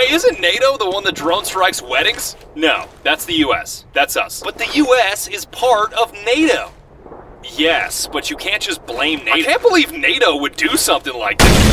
Hey, isn't NATO the one that drone strikes weddings? No, that's the US. That's us. But the US is part of NATO. Yes, but you can't just blame NATO. I can't believe NATO would do something like this.